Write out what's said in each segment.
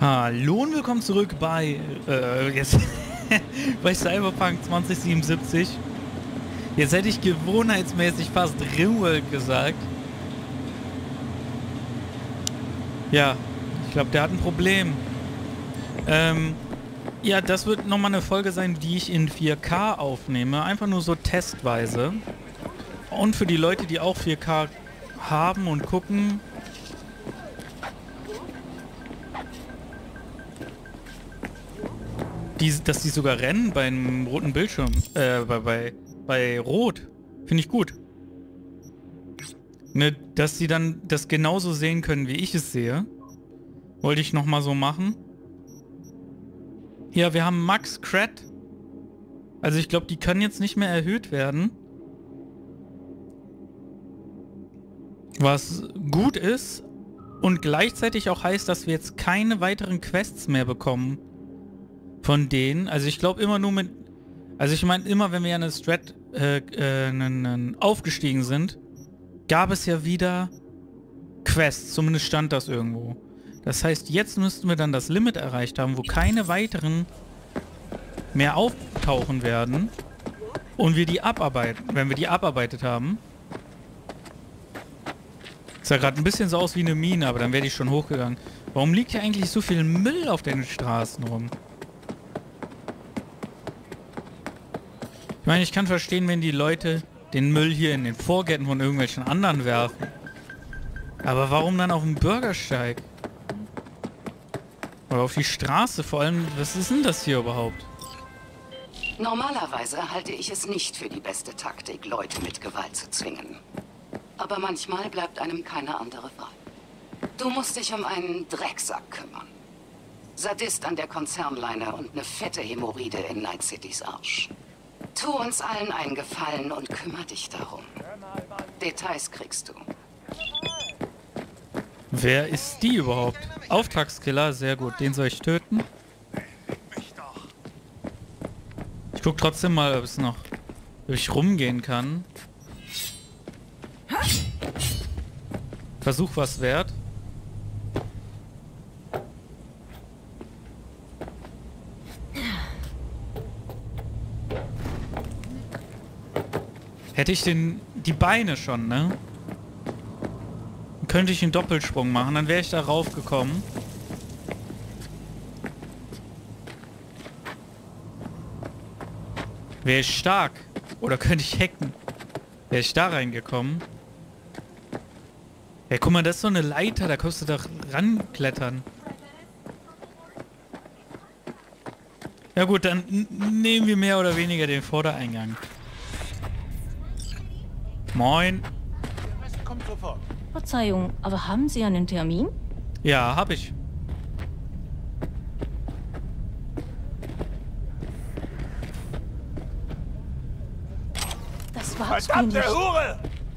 Hallo und willkommen zurück bei, jetzt bei Cyberpunk 2077. Jetzt hätte ich gewohnheitsmäßig fast Rimworld gesagt. Ja, ich glaube, der hat ein Problem. Ja, das wird nochmal eine Folge sein, die ich in 4K aufnehme. Einfach nur so testweise. Und für die Leute, die auch 4K haben und gucken... dass die sogar rennen beim roten Bildschirm. Bei Rot. Finde ich gut. Ne, dass sie dann das genauso sehen können, wie ich es sehe. Wollte ich nochmal so machen. Ja, wir haben Max Crat. Also ich glaube, die können jetzt nicht mehr erhöht werden. Was gut ist und gleichzeitig auch heißt, dass wir jetzt keine weiteren Quests mehr bekommen. Von denen, also ich glaube immer nur mit, also ich meine immer, wenn wir an eine aufgestiegen sind, gab es ja wieder Quests, zumindest stand das irgendwo. Das heißt, jetzt müssten wir dann das Limit erreicht haben, wo keine weiteren mehr auftauchen werden und wir die abarbeiten, wenn wir die abarbeitet haben. Sah gerade ein bisschen so aus wie eine Mine, aber dann wäre die schon hochgegangen. Warum liegt hier eigentlich so viel Müll auf den Straßen rum? Ich meine, ich kann verstehen, wenn die Leute den Müll hier in den Vorgärten von irgendwelchen anderen werfen. Aber warum dann auf den Bürgersteig? Oder auf die Straße vor allem, was ist denn das hier überhaupt? Normalerweise halte ich es nicht für die beste Taktik, Leute mit Gewalt zu zwingen. Aber manchmal bleibt einem keine andere Wahl. Du musst dich um einen Drecksack kümmern. Sadist an der Konzernleiter und eine fette Hämorrhoide in Night Citys Arsch. Tu uns allen einen Gefallen und kümmere dich darum. Details kriegst du. Wer ist die überhaupt? Auftragskiller, sehr gut. Den soll ich töten. Ich guck trotzdem mal, ob es noch durch rumgehen kann. Versuch was wert. Hätte ich die Beine schon, ne? Dann könnte ich einen Doppelsprung machen, dann wäre ich da raufgekommen. Wäre ich stark. Oder könnte ich hacken. Wäre ich da reingekommen. Ja, guck mal, das ist so eine Leiter, da kannst du doch ranklettern. Ja gut, dann nehmen wir mehr oder weniger den Vordereingang. Moin. Verzeihung, aber haben Sie einen Termin? Ja, hab ich. Das war's mir nicht. Hure!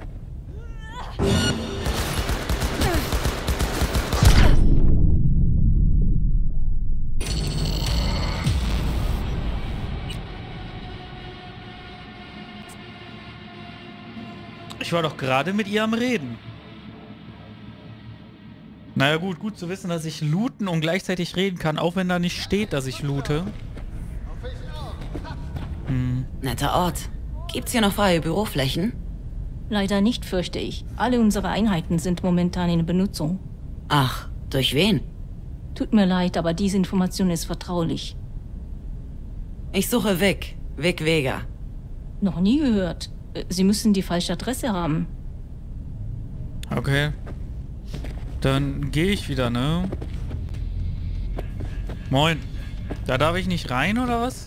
Ich war doch gerade mit ihr am Reden. Naja gut zu wissen, dass ich looten und gleichzeitig reden kann, auch wenn da nicht steht, dass ich loote. Netter Ort. Gibt's hier noch freie Büroflächen? Leider nicht, fürchte ich. Alle unsere Einheiten sind momentan in Benutzung. Ach, durch wen? Tut mir leid, aber diese Information ist vertraulich. Ich suche Vic. Vic Vega. Noch nie gehört. Sie müssen die falsche Adresse haben. Okay. Dann gehe ich wieder, ne? Moin. Da darf ich nicht rein, oder was?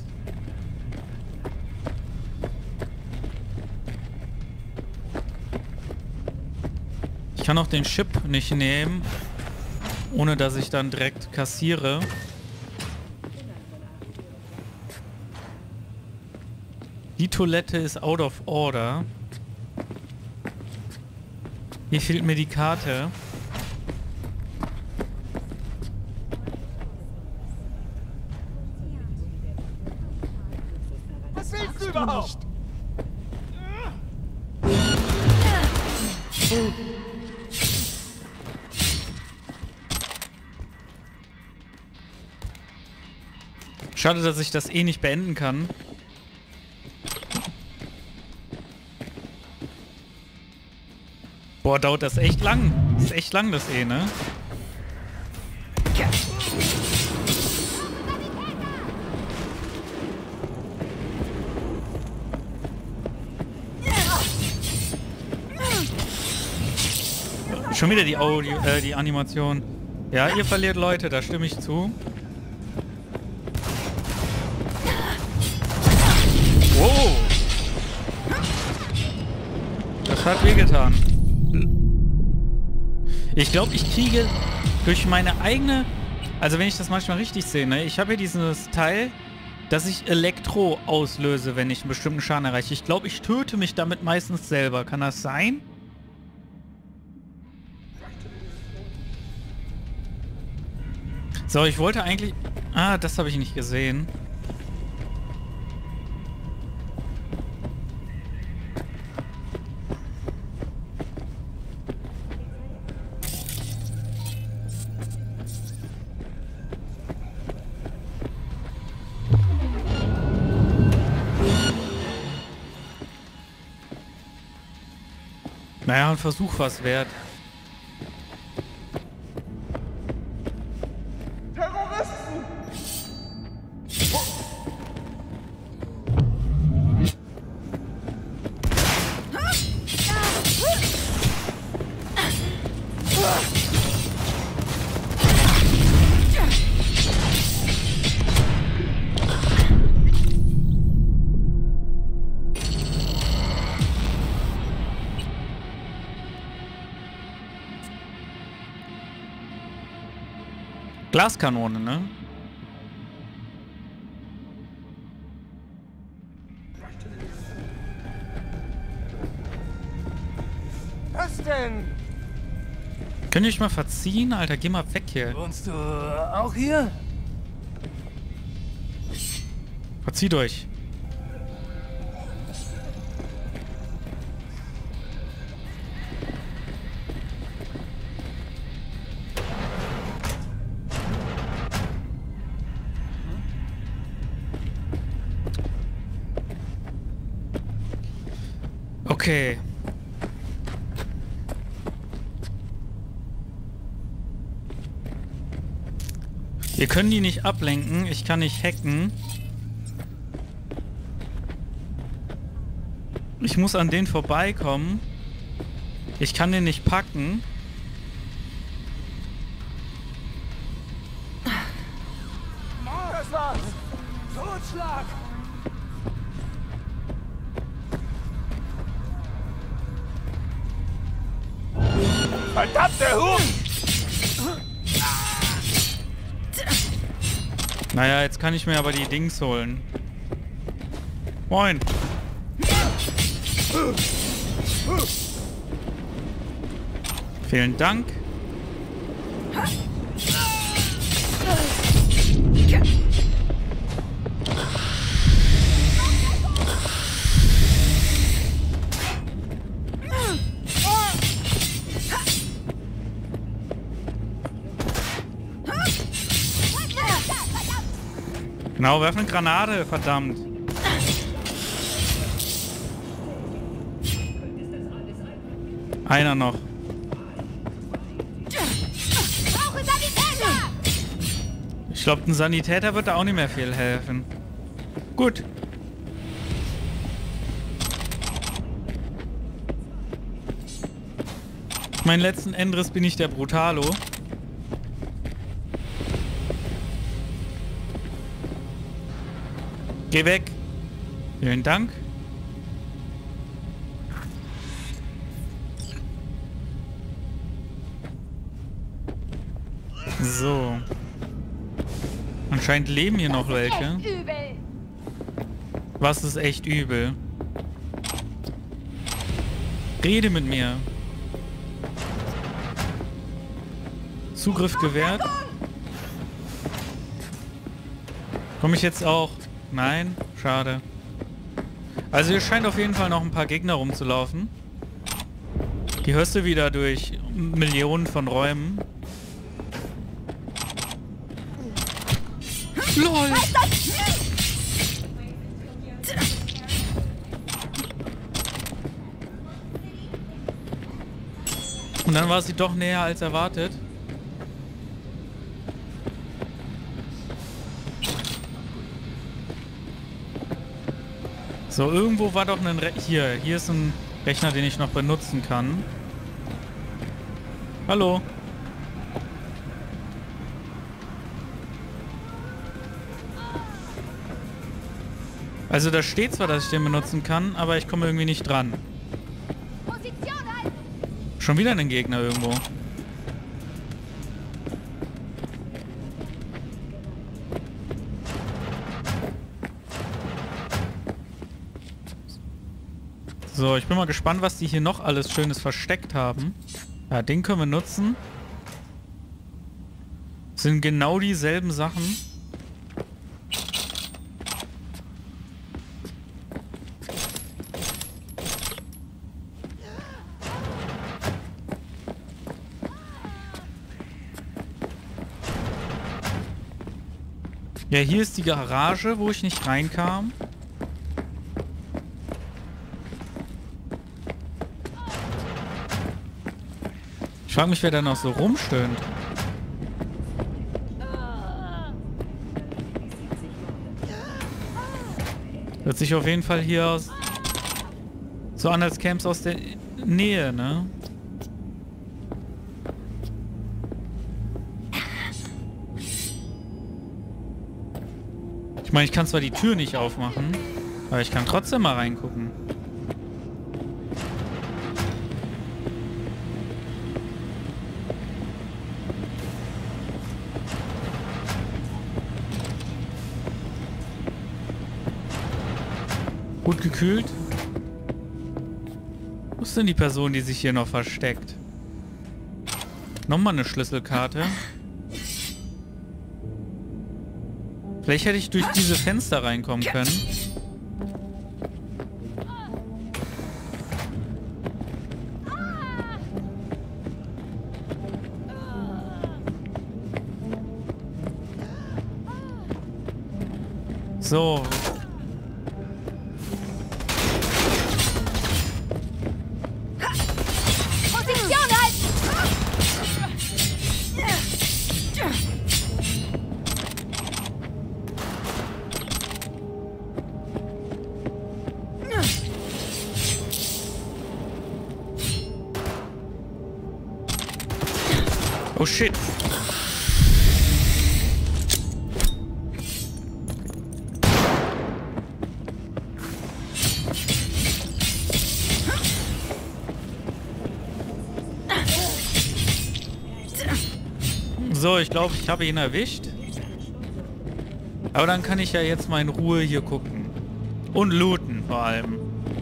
Ich kann auch den Chip nicht nehmen, ohne dass ich dann direkt kassiere. Die Toilette ist out of order. Hier fehlt mir die Karte. Was willst du überhaupt? Schade, dass ich das eh nicht beenden kann. Boah, dauert das echt lang. Das ist echt lang, das eh, ne? Schon wieder die Animation. Ja, ihr verliert Leute, da stimme ich zu. Wow. Das hat wehgetan. Ich glaube, ich kriege durch meine eigene... Also wenn ich das manchmal richtig sehe, ne? Ich habe hier dieses Teil, dass ich Elektro auslöse, wenn ich einen bestimmten Schaden erreiche. Ich glaube, ich töte mich damit meistens selber. Kann das sein? So, ich wollte eigentlich... Ah, das habe ich nicht gesehen. Naja, ein Versuch war's wert. Glaskanone, ne? Was denn? Könnt ihr euch mal verziehen? Alter, geh mal weg hier. Wohnst du auch hier? Verzieht euch. Okay. Wir können die nicht ablenken. Ich kann nicht hacken. Ich muss an denen vorbeikommen. Ich kann den nicht packen. Das war's! Totschlag! Verdammte Hund! Naja, jetzt kann ich mir aber die Dings holen. Moin. Vielen Dank. Genau, werf eine Granate, verdammt. Einer noch. Ich glaube, ein Sanitäter wird da auch nicht mehr viel helfen. Gut. Meinen letzten Endriss bin ich der Brutalo. Geh weg. Vielen Dank. So. Anscheinend leben hier noch welche. Was ist echt übel? Rede mit mir. Zugriff gewährt. Komme ich jetzt auch? Nein? Schade. Also hier scheint auf jeden Fall noch ein paar Gegner rumzulaufen. Die hörst du wieder durch Millionen von Räumen. LOL! Und dann war sie doch näher als erwartet. So, irgendwo war doch ein hier ist ein Rechner, den ich noch benutzen kann. Hallo. Also da steht zwar, dass ich den benutzen kann, aber ich komme irgendwie nicht dran. Schon wieder ein Gegner irgendwo. So, ich bin mal gespannt, was die hier noch alles Schönes versteckt haben. Ja, den können wir nutzen. Sind genau dieselben Sachen. Ja, hier ist die Garage, wo ich nicht reinkam. Ich frage mich, wer da noch so rumstöhnt. Hört sich auf jeden Fall hier aus so an, als käme es aus der Nähe, ne? Ich meine, ich kann zwar die Tür nicht aufmachen, aber ich kann trotzdem mal reingucken. Gut gekühlt. Wo ist denn die Person, die sich hier noch versteckt? Nochmal eine Schlüsselkarte. Vielleicht hätte ich durch diese Fenster reinkommen können. So. Oh shit. So, ich glaube, ich habe ihn erwischt. Aber dann kann ich ja jetzt mal in Ruhe hier gucken. Und looten vor allem.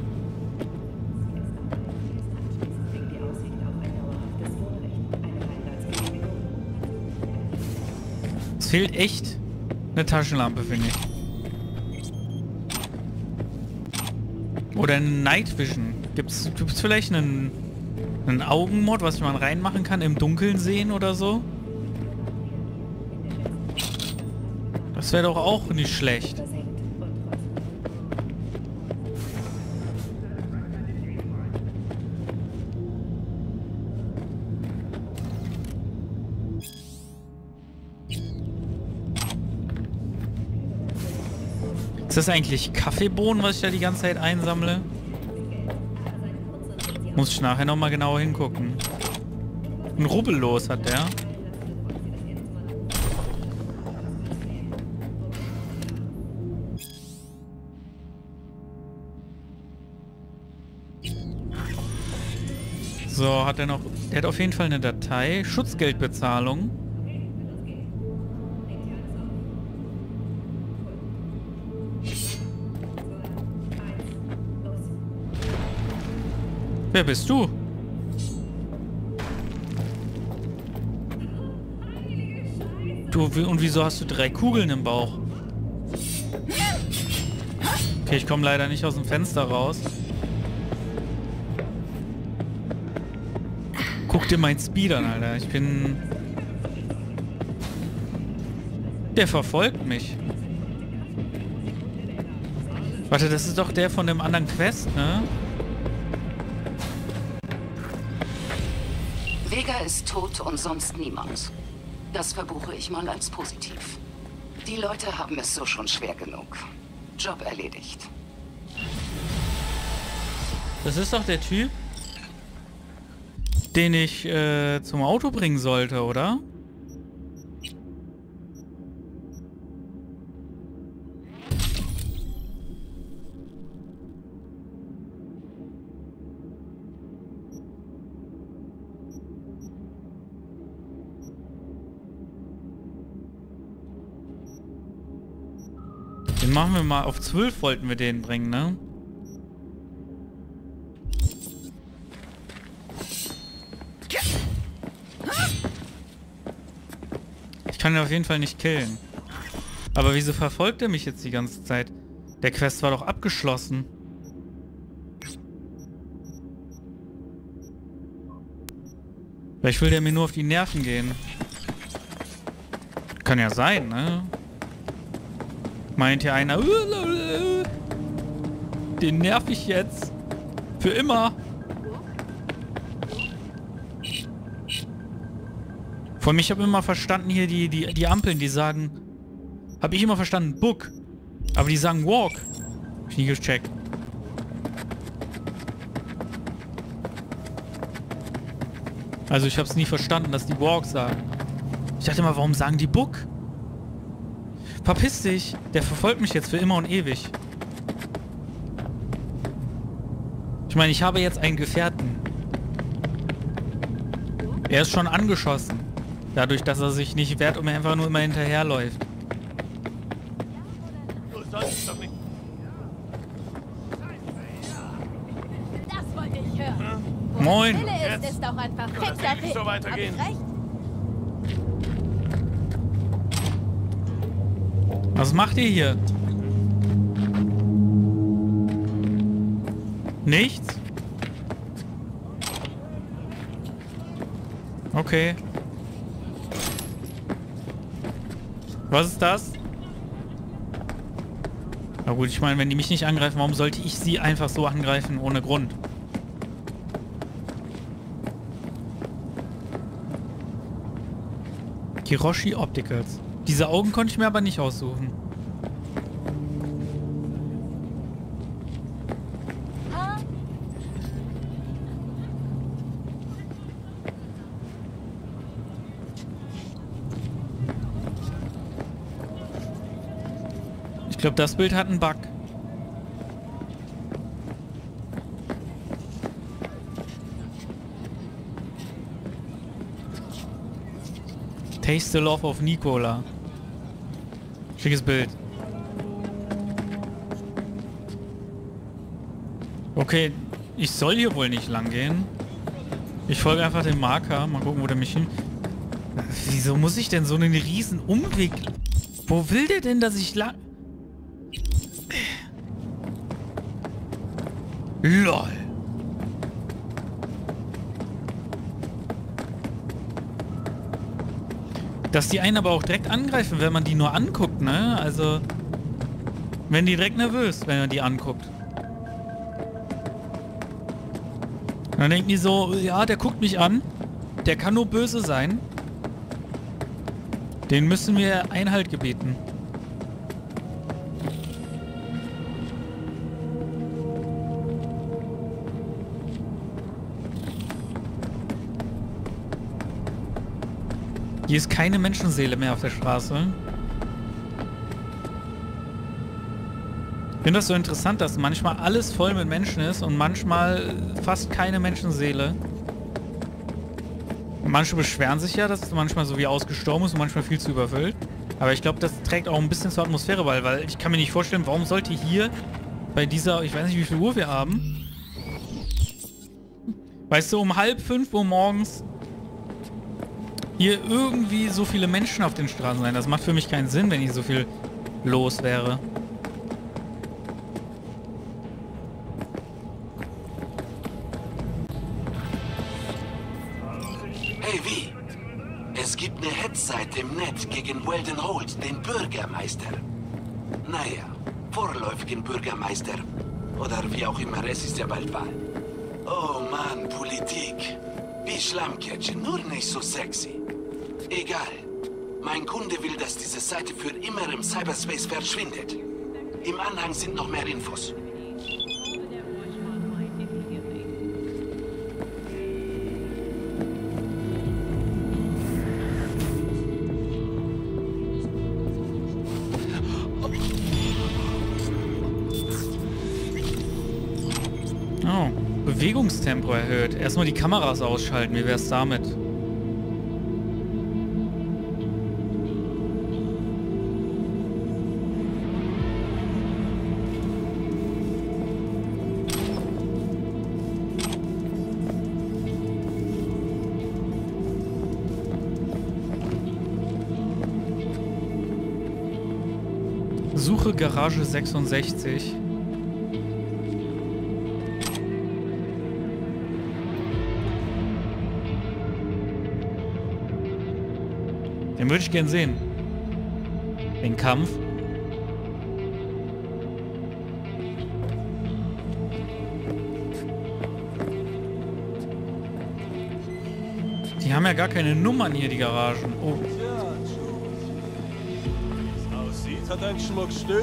Es fehlt echt eine Taschenlampe, finde ich. Oder eine Night Vision. Gibt's vielleicht einen Augenmod, was man reinmachen kann, im Dunkeln sehen oder so? Das wäre doch auch nicht schlecht. Ist das eigentlich Kaffeebohnen, was ich da die ganze Zeit einsammle? Muss ich nachher nochmal genau hingucken. Ein Rubbellos hat der. So, hat er noch... Der hat auf jeden Fall eine Datei. Schutzgeldbezahlung. Wer bist du? Und wieso hast du 3 Kugeln im Bauch? Okay, ich komme leider nicht aus dem Fenster raus. Guck dir mein Speed an, Alter. Ich bin... Der verfolgt mich. Warte, das ist doch der von dem anderen Quest, ne? Vega ist tot und sonst niemand. Das verbuche ich mal als positiv. Die Leute haben es so schon schwer genug. Job erledigt. Das ist doch der Typ, den ich zum Auto bringen sollte, oder? Den machen wir mal auf 12, wollten wir den bringen, ne? Ich kann ihn auf jeden Fall nicht killen. Aber wieso verfolgt er mich jetzt die ganze Zeit? Der Quest war doch abgeschlossen. Vielleicht will der mir nur auf die Nerven gehen. Kann ja sein, ne? Meint hier einer, den nerv ich jetzt. Für immer. Vor allem, ich habe immer verstanden hier die Ampeln, die sagen, habe ich immer verstanden, Book. Aber die sagen Walk. Hab ich nie gecheckt. Also ich habe es nie verstanden, dass die Walk sagen. Ich dachte immer, warum sagen die Book? Verpiss dich! Der verfolgt mich jetzt für immer und ewig. Ich meine, ich habe jetzt einen Gefährten. Er ist schon angeschossen. Dadurch, dass er sich nicht wehrt und mir einfach nur immer hinterherläuft. Das wollte ich hören. Moin! Wille ist doch einfach fixer so weitergehen. Hab ich recht? Was macht ihr hier? Nichts? Okay. Was ist das? Na gut, ich meine, wenn die mich nicht angreifen, warum sollte ich sie einfach so angreifen, ohne Grund? Kiroshi Opticals. Diese Augen konnte ich mir aber nicht aussuchen. Ich glaube, das Bild hat einen Bug. Taste the Love of Nicola. Schickes Bild. Okay, ich soll hier wohl nicht lang gehen. Ich folge einfach dem Marker. Mal gucken, wo der mich hin... Wieso muss ich denn so einen riesen Umweg... Wo will der denn, dass ich lang... LOL. Dass die einen aber auch direkt angreifen, wenn man die nur anguckt, ne? Also... Wenn die direkt nervös, wenn man die anguckt. Dann denken die so, ja, der guckt mich an. Der kann nur böse sein. Den müssen wir Einhalt gebieten. Hier ist keine Menschenseele mehr auf der Straße. Ich finde das so interessant, dass manchmal alles voll mit Menschen ist und manchmal fast keine Menschenseele. Und manche beschweren sich ja, dass es manchmal so wie ausgestorben ist und manchmal viel zu überfüllt. Aber ich glaube, das trägt auch ein bisschen zur Atmosphäre bei, weil ich kann mir nicht vorstellen, warum sollte hier bei dieser, ich weiß nicht, wie viel Uhr wir haben. Weißt du, um 4:30 Uhr morgens hier irgendwie so viele Menschen auf den Straßen sein. Das macht für mich keinen Sinn, wenn hier so viel los wäre. Hey, wie? Es gibt eine Hetzseite im Ned gegen Weldon Holt, den Bürgermeister. Naja, vorläufigen Bürgermeister. Oder wie auch immer, es ist ja bald Wahl. Oh Mann, Politik. Wie Schlammcatchen, nur nicht so sexy. Egal. Mein Kunde will, dass diese Seite für immer im Cyberspace verschwindet. Im Anhang sind noch mehr Infos. Oh, Bewegungstempo erhöht. Erstmal die Kameras ausschalten, wie wär's damit? Suche Garage 66. Den würde ich gern sehen. Den Kampf. Die haben ja gar keine Nummern hier, die Garagen. Oh. Aussieht, hat ein Schmuckstück.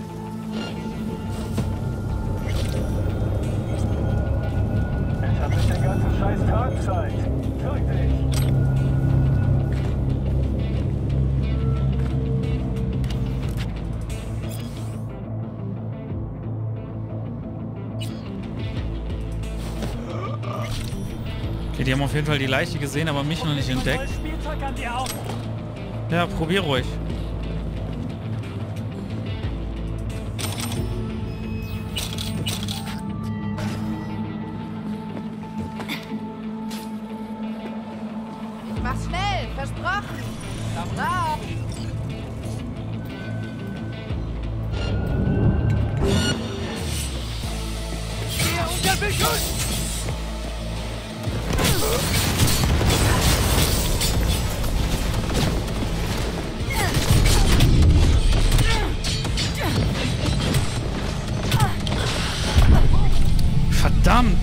Jetzt hab ich den ganzen scheiß Tag Zeit. Drück dich. Okay, die haben auf jeden Fall die Leiche gesehen, aber mich noch nicht entdeckt. Ja, probier ruhig. Mach schnell, versprochen. Komm raus. Hier unter Beschuss! Verdammt!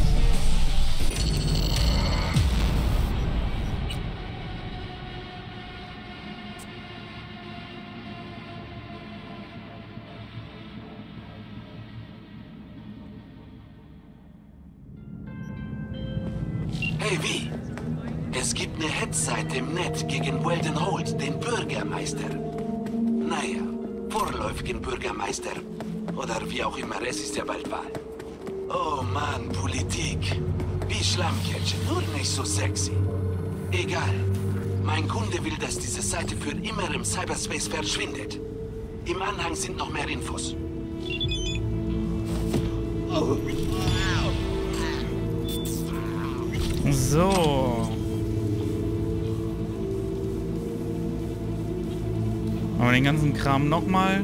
Hey, wie? Es gibt eine Hetzseite im Netz gegen Weldon Holt, den Bürgermeister. Naja, vorläufigen Bürgermeister. Oder wie auch immer, es ist ja bald Wahl. Oh Mann, Politik. Wie Schlammcatchen, nur nicht so sexy. Egal. Mein Kunde will, dass diese Seite für immer im Cyberspace verschwindet. Im Anhang sind noch mehr Infos. So. Aber den ganzen Kram nochmal.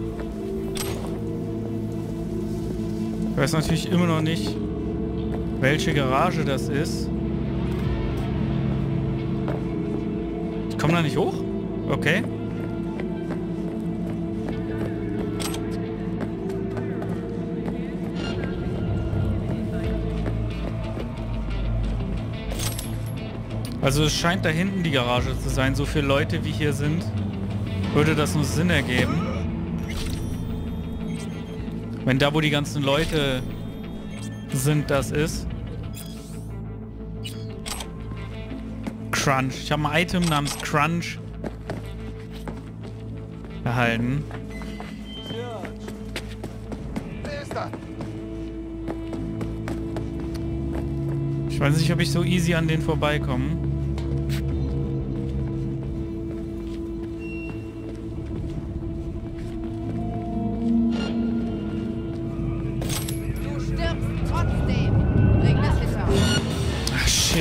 Ich weiß natürlich immer noch nicht, welche Garage das ist. Ich komme da nicht hoch? Okay. Also es scheint da hinten die Garage zu sein. So viele Leute wie hier sind, würde das nur Sinn ergeben. Wenn da, wo die ganzen Leute sind, das ist. Crunch. Ich habe ein Item namens Crunch erhalten. Wer ist da? Ich weiß nicht, ob ich so easy an den vorbeikomme. Du stirbst trotzdem. Bring das hinter uns. Ach, shit.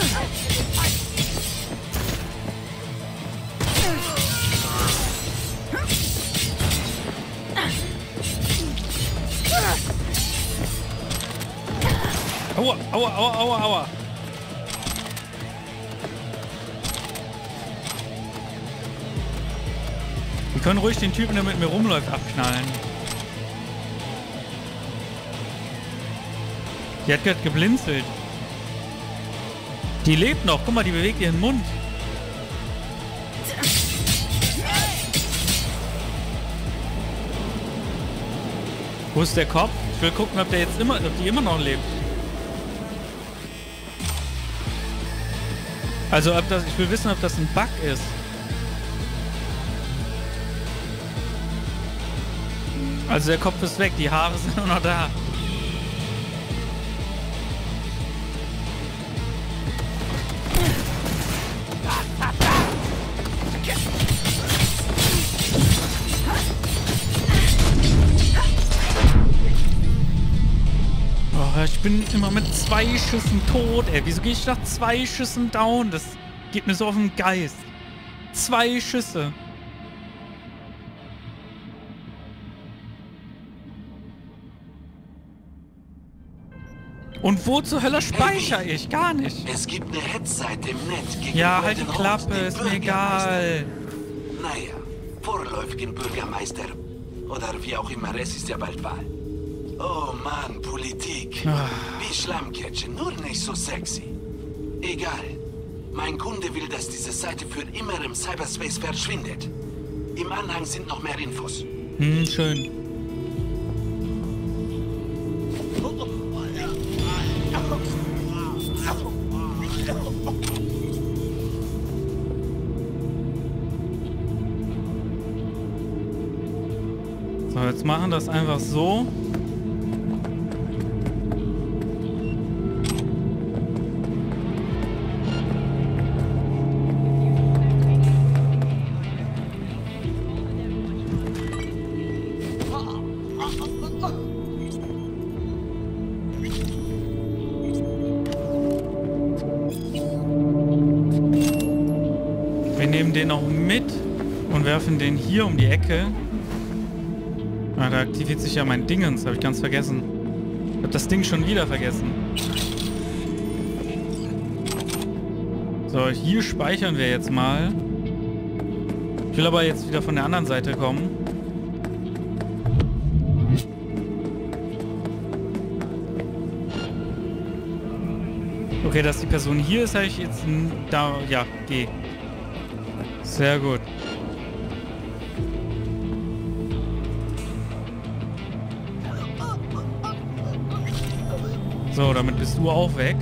Aua, aua, aua, aua, aua. können ruhig den Typen, der mit mir rumläuft, abknallen. Die hat gerade geblinzelt. Die lebt noch. Guck mal, die bewegt ihren Mund. Wo ist der Kopf? Ich will gucken, ob die immer noch lebt. Also ich will wissen, ob das ein Bug ist. Also der Kopf ist weg, die Haare sind nur noch da. Ich bin immer mit 2 Schüssen tot, ey. Wieso gehe ich nach 2 Schüssen down? Das geht mir so auf den Geist. 2 Schüsse. Und wo zur Hölle speichere ich? Gar nicht. Es gibt eine Hetzseite im Netz gegen Ja, halt die Golden Klappe, Holt, den ist mir Bürgermeister. egal. Naja, vorläufigen Bürgermeister. Oder wie auch immer, es ist ja bald Wahl. Oh Mann, Politik. Wie Schlammcatchen, nur nicht so sexy. Egal. Mein Kunde will, dass diese Seite für immer im Cyberspace verschwindet. Im Anhang sind noch mehr Infos. Schön. So, jetzt machen das einfach so. Wir nehmen den auch mit und werfen den hier um die Ecke. Ah, da aktiviert sich ja mein Dingens, habe ich ganz vergessen. Ich habe das Ding schon wieder vergessen. So, hier speichern wir jetzt mal. Ich will aber jetzt wieder von der anderen Seite kommen. Okay, dass die Person hier ist, habe ich jetzt da... Ja, geh. Sehr gut. So, damit bist du auch weg.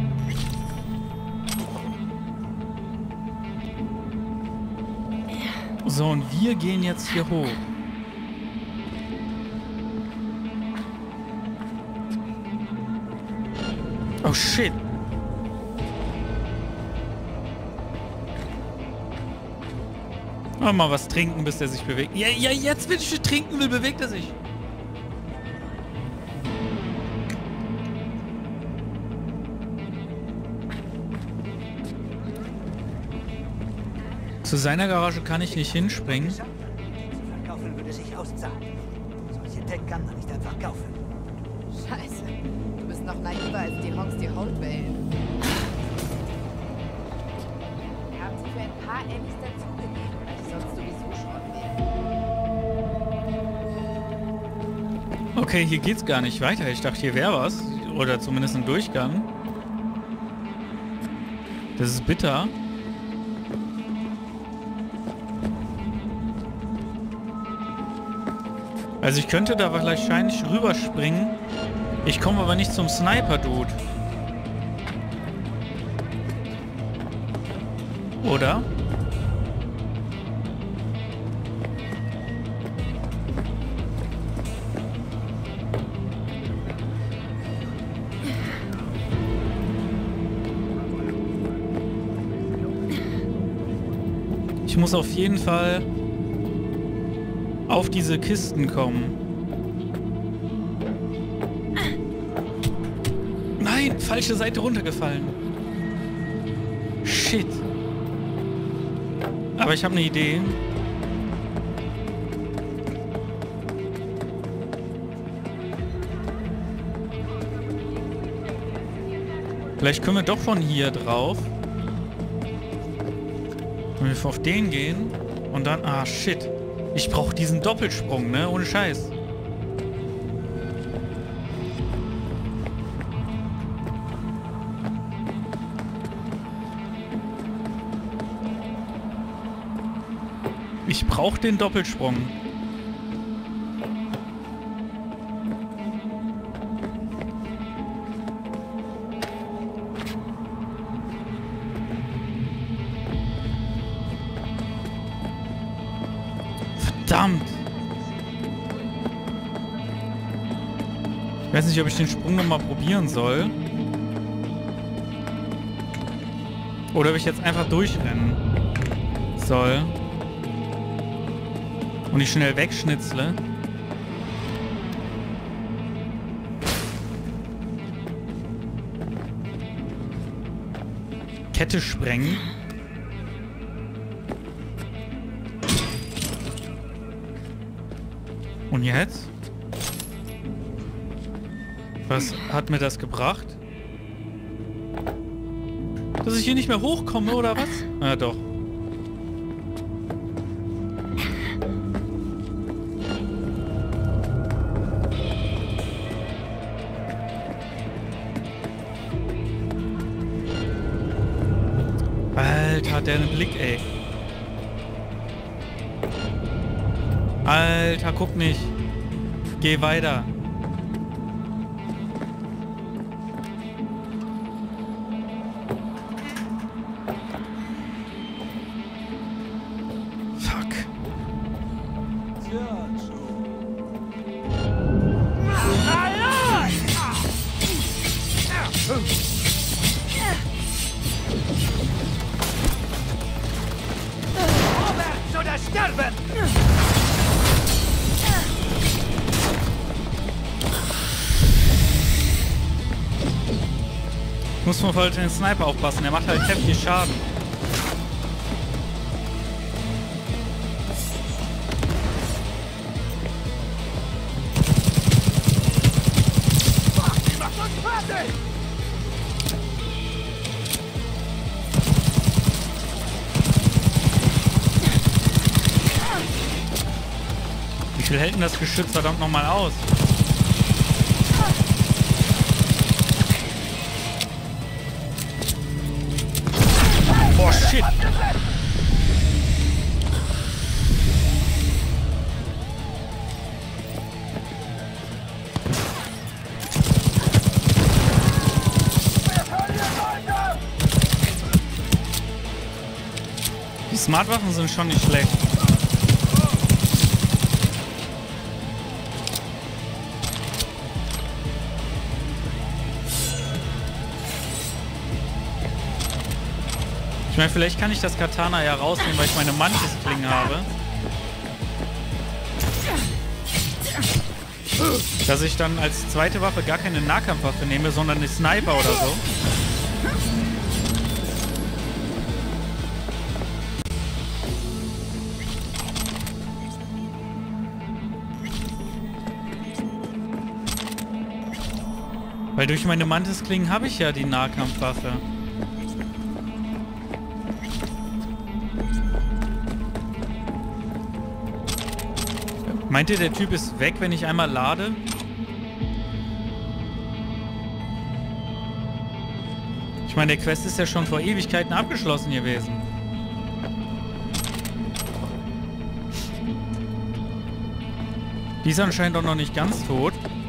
So, und wir gehen jetzt hier hoch. Oh, shit. Mal was trinken, bis der sich bewegt. Ja, jetzt, wenn ich trinken will, bewegt er sich. Zu seiner Garage kann ich nicht hinspringen. Verkaufen würde sich auszahlen. Solche Tech kann man nicht einfach kaufen. Scheiße. Du bist noch naiver als die Honks, die Holt wählen. Wir haben sie für ein paar Emmys dazugegeben, weil ich sonst sowieso Schrott wäre. Okay, hier geht's gar nicht weiter. Ich dachte, hier wäre was. Oder zumindest ein Durchgang. Das ist bitter. Also ich könnte da wahrscheinlich rüberspringen. Ich komme aber nicht zum Sniper-Dude. Oder? Ich muss auf jeden Fall auf diese Kisten kommen. Nein, falsche Seite runtergefallen. Shit. Aber ich habe eine Idee. Vielleicht können wir doch von hier drauf. Wenn wir auf den gehen und dann... Ah, shit. Ich brauche diesen Doppelsprung, ne? Ohne Scheiß. Ich brauche den Doppelsprung. Verdammt! Ich weiß nicht, ob ich den Sprung nochmal probieren soll. Oder ob ich jetzt einfach durchrennen soll. Und ich schnell wegschnitzle. Kette sprengen. Und jetzt? Was hat mir das gebracht? Dass ich hier nicht mehr hochkomme, oder was? Ah, doch. Alter, hat der einen Blick, ey. Alter, guck nicht. Geh weiter. Fuck. Vorwärts oder sterben! Ich muss mal halt den Sniper aufpassen, der macht halt heftig Schaden. Die macht uns fertig! Wie viel hält denn das Geschütz verdammt nochmal aus? Oh shit! Die Smartwaffen sind schon nicht schlecht. Ich meine, vielleicht kann ich das Katana ja rausnehmen, weil ich meine Mantis-Klingen habe. Dass ich dann als zweite Waffe gar keine Nahkampfwaffe nehme, sondern eine Sniper oder so. Weil durch meine Mantis-Klingen habe ich ja die Nahkampfwaffe. Meint ihr, der Typ ist weg, wenn ich einmal lade? Ich meine, der Quest ist ja schon vor Ewigkeiten abgeschlossen gewesen. Die ist anscheinend auch noch nicht ganz tot.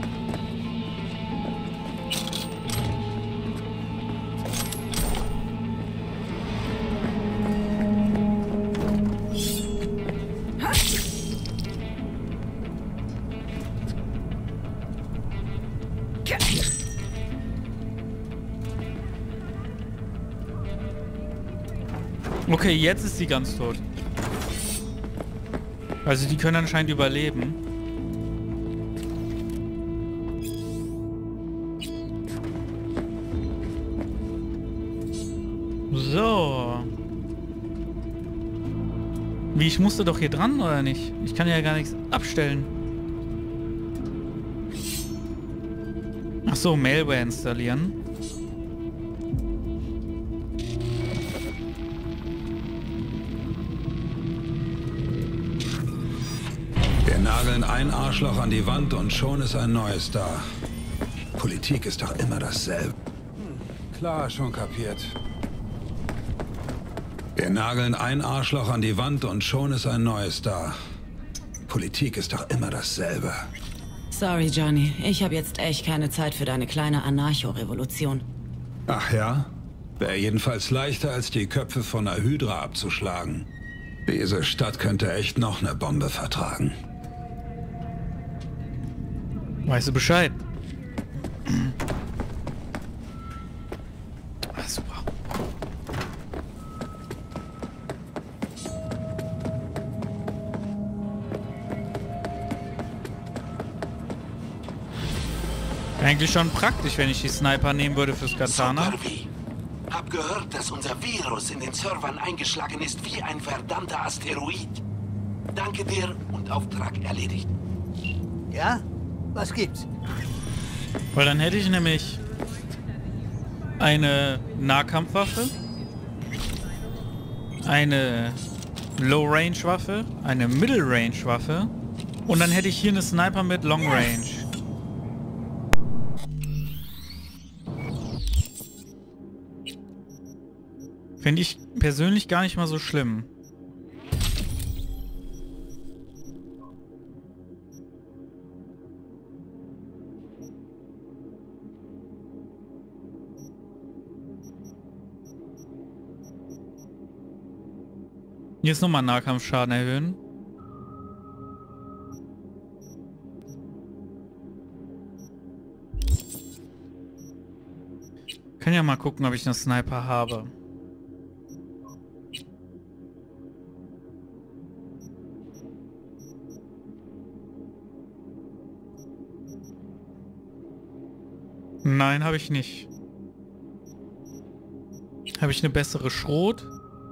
Okay, jetzt ist sie ganz tot. Also die können anscheinend überleben. So. Wie, ich musste doch hier dran, oder nicht? Ich kann ja gar nichts abstellen. Ach so, Malware installieren. Wir nageln ein Arschloch an die Wand und schon ist ein neues da. Politik ist doch immer dasselbe. Klar, schon kapiert. Wir nageln ein Arschloch an die Wand und schon ist ein neues da. Politik ist doch immer dasselbe. Sorry, Johnny. Ich habe jetzt echt keine Zeit für deine kleine Anarcho-Revolution. Ach ja? Wäre jedenfalls leichter, als die Köpfe von einer Hydra abzuschlagen. Diese Stadt könnte echt noch eine Bombe vertragen. Weißt du Bescheid? Ah, super. Eigentlich schon praktisch, wenn ich die Sniper nehmen würde fürs Katana. Hab gehört, dass unser Virus in den Servern eingeschlagen ist wie ein verdammter Asteroid. Danke dir und Auftrag erledigt. Ja? Was gibt's? Weil dann hätte ich nämlich eine Nahkampfwaffe, eine Low-Range-Waffe, eine Middle-Range-Waffe und dann hätte ich hier eine Sniper mit Long-Range. Finde ich persönlich gar nicht mal so schlimm. Jetzt nochmal Nahkampfschaden erhöhen. Kann ja mal gucken, ob ich einen Sniper habe. Nein, habe ich nicht. Habe ich eine bessere Schrot?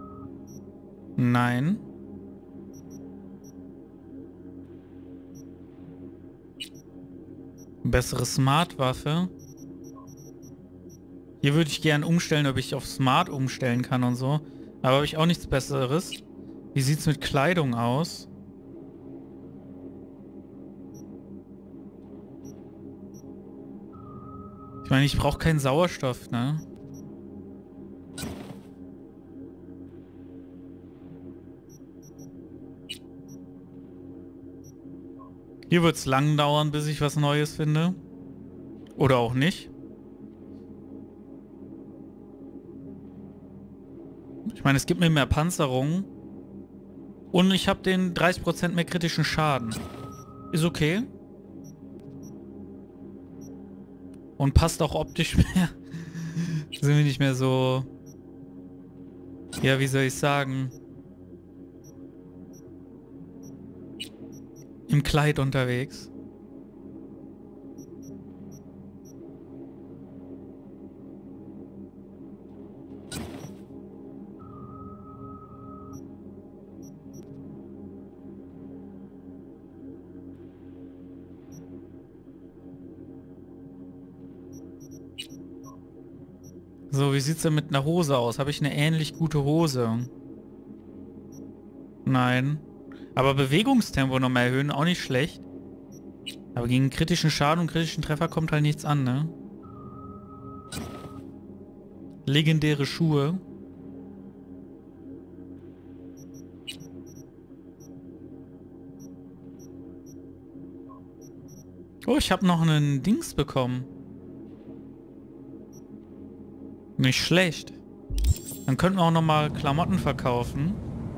Nein. Bessere Smart-Waffe. Hier würde ich gern umstellen, ob ich auf Smart umstellen kann und so. Aber habe ich auch nichts Besseres. Wie sieht's mit Kleidung aus? Ich meine, ich brauche keinen Sauerstoff, ne? Hier wird es lang dauern, bis ich was Neues finde. Oder auch nicht. Ich meine, es gibt mir mehr Panzerung. Und ich habe den 30% mehr kritischen Schaden. Ist okay. Und passt auch optisch mehr. Sind wir nicht mehr so... Ja, wie soll ich sagen... im Kleid unterwegs. So, wie sieht's denn mit einer Hose aus? Habe ich eine ähnlich gute Hose? Nein. Aber Bewegungstempo noch mal erhöhen, auch nicht schlecht. Aber gegen kritischen Schaden und kritischen Treffer kommt halt nichts an, ne? Legendäre Schuhe. Oh, ich habe noch einen Dings bekommen. Nicht schlecht. Dann könnten wir auch noch mal Klamotten verkaufen.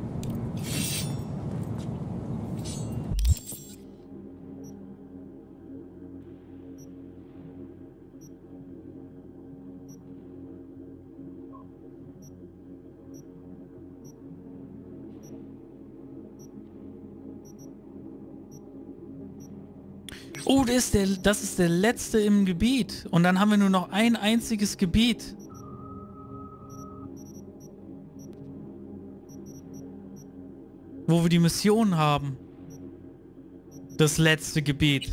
Oh, das ist der letzte im Gebiet. Und dann haben wir nur noch ein einziges Gebiet. Wo wir die Mission haben. Das letzte Gebiet.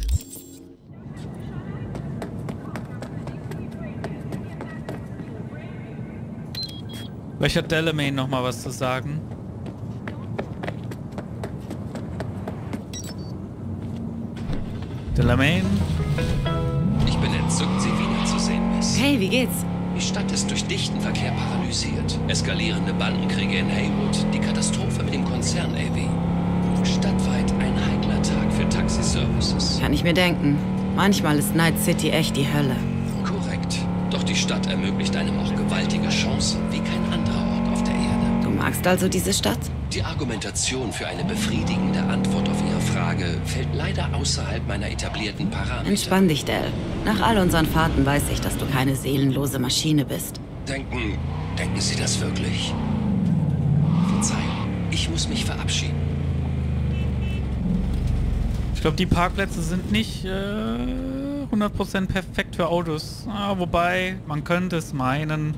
Vielleicht hat Delamain noch mal was zu sagen. Delamain. Ich bin entzückt, Sie wiederzusehen, Miss. Hey, wie geht's? Die Stadt ist durch dichten Verkehr paralysiert. Eskalierende Bandenkriege in Haywood, die Katastrophe mit dem Konzern AV. Stadtweit ein heikler Tag für Taxiservices. Kann ich mir denken. Manchmal ist Night City echt die Hölle. Korrekt. Doch die Stadt ermöglicht einem auch gewaltige Chancen, wie kein anderer Ort auf der Erde. Du magst also diese Stadt? Die Argumentation für eine befriedigende Antwort auf Ihre Frage fällt leider außerhalb meiner etablierten Parameter. Entspann dich, Del. Nach all unseren Fahrten weiß ich, dass du keine seelenlose Maschine bist. Denken Sie das wirklich? Verzeihung, ich muss mich verabschieden. Ich glaube, die Parkplätze sind nicht 100% perfekt für Autos. Ah, wobei, man könnte es meinen.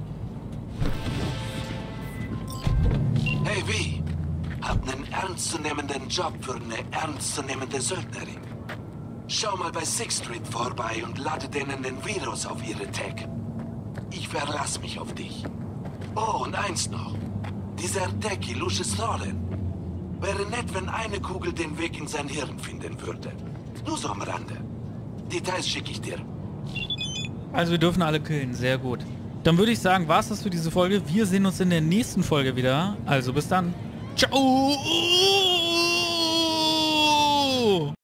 Hey, wie? Hab einen ernstzunehmenden Job für eine ernstzunehmende Söldnerin. Schau mal bei Sixth Street vorbei und lade denen den Virus auf ihre Tech. Ich verlass mich auf dich. Oh, und eins noch. Dieser Techie Lucius Thorin. Wäre nett, wenn eine Kugel den Weg in sein Hirn finden würde. Nur so am Rande. Details schicke ich dir. Also wir dürfen alle killen, sehr gut. Dann würde ich sagen, war's das für diese Folge. Wir sehen uns in der nächsten Folge wieder. Also bis dann. Ciao!